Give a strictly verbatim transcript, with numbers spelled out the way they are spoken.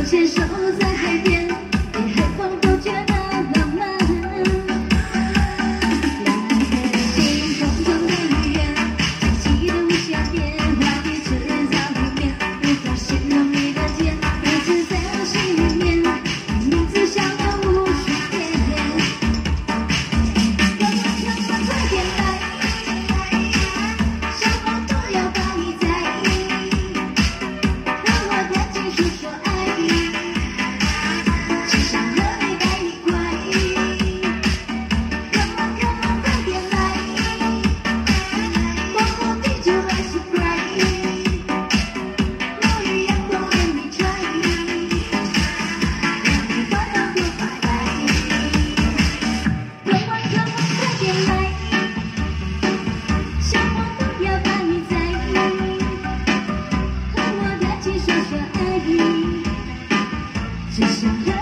牵手在海边，比海风都觉得浪漫。两颗心空中的语言，清晰的无限变化，彼此在里面，无法形容你的甜，每次在我心里面，名字想要无数遍。Come on, come on， 快点来，什么都要把你在意，和我谈情说说爱意。 只想和你待一块 ，Come on come on， 快点来，光我地球还是 bright， 落雨阳光任你 try， 让你烦恼都拜拜。Come on come on， 快点来，什么都要把你在意，和我谈情说说爱意，只想和。